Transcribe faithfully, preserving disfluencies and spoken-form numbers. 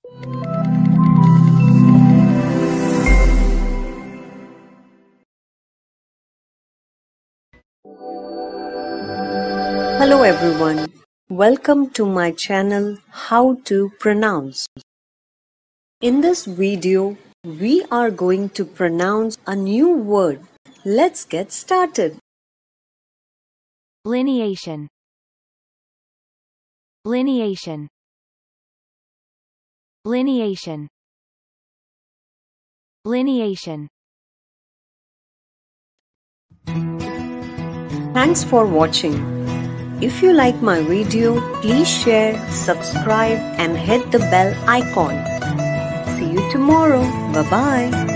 Hello everyone, welcome to my channel How to Pronounce. In this video, we are going to pronounce a new word. Let's get started. Lineation. Lineation. Lineation. Lineation. Thanks for watching. If you like my video, please share, subscribe and hit the bell icon. See you tomorrow. Bye-bye.